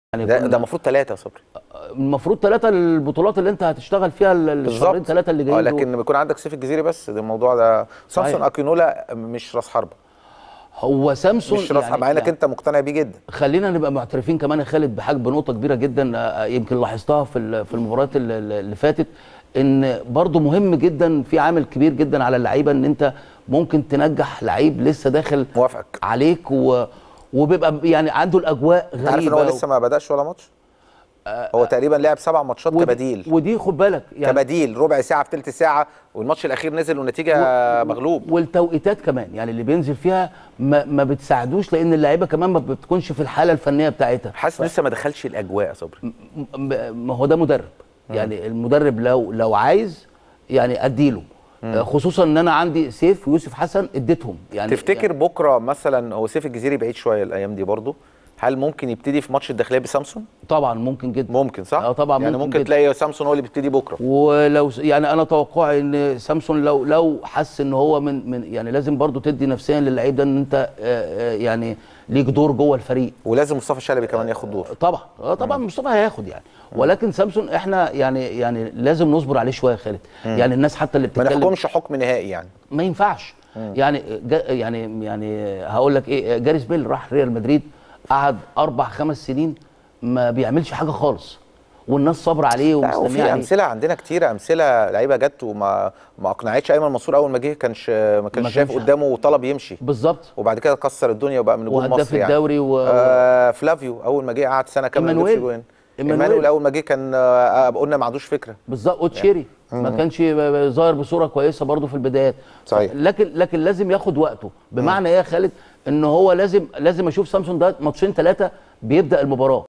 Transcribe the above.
يعني ده المفروض 3 يا صبري. المفروض 3 البطولات اللي انت هتشتغل فيها الشهرين 3 اللي جايين لكن بيكون عندك سيف الجزيري بس ده الموضوع ده. سامسون اكينولا مش راس حربه. هو سامسون مش راس حربه مع انك انت مقتنع بيه جدا. خلينا نبقى معترفين كمان يا خالد بحاجه بنقطه كبيره جدا يمكن لاحظتها في المباريات اللي فاتت، ان برضو مهم جدا في عامل كبير جدا على اللعيبه ان انت ممكن تنجح لعيب لسه داخل موافقك عليك وبيبقى يعني عنده الاجواء غريبه. عارف ان هو لسه ما بداش ولا ماتش. هو تقريبا لعب 7 ماتشات كبديل، ودي خد بالك يعني كبديل ربع ساعه في ثلث ساعه، والماتش الاخير نزل والنتيجه مغلوب. والتوقيتات كمان يعني اللي بينزل فيها ما بتساعدوش، لان اللعيبه كمان ما بتكونش في الحاله الفنيه بتاعتها. حاسس لسه ما دخلش الاجواء يا صبري. ما هو ده مدرب، يعني المدرب لو عايز يعني اديله، خصوصا ان انا عندي سيف ويوسف حسن اديتهم. يعني تفتكر يعني بكره مثلا هو سيف الجزيري بعيد شويه الايام دي برضو، هل ممكن يبتدي في ماتش الداخليه بسامسون؟ طبعا ممكن جدا. ممكن صح؟ طبعا يعني ممكن تلاقي سامسون هو اللي بيبتدي بكره. ولو يعني انا توقعي ان سامسون لو حس ان هو من يعني لازم برضو تدي نفسيا للعيب ده ان انت يعني ليك دور جوه الفريق، ولازم مصطفى شلبي كمان ياخد دور. طبعا مصطفى هياخد يعني، ولكن سامسون احنا يعني لازم نصبر عليه شويه يا خالد. يعني الناس حتى اللي بتتكلم ما نحكمش حكم نهائي يعني، ما ينفعش. يعني هقول لك ايه، جاريث بيل راح ريال مدريد قعد 4-5 سنين ما بيعملش حاجه خالص، والناس صبر عليه ومستنيه عليه. امثله عندنا كتيره، امثله لعيبه جت وما اقنعتش. ايمن منصور اول ما جه ما كانش شايف قدامه وطلب يمشي بالظبط، وبعد كده كسر الدنيا وبقى من نجوم مصر وهداف الدوري يعني. فلافيو اول ما جه قعد سنه كامله ما جابش جوان. ايمانويل اول ما جه كان قلنا ما عندوش فكره بالظبط. اوتشيري ما كانش ظاهر بصوره كويسه برضه في البدايات. صحيح. لكن لازم ياخد وقته. بمعنى ايه يا خالد؟ ان هو لازم اشوف سامسون ده ماتشين 3 بيبدا المباراه.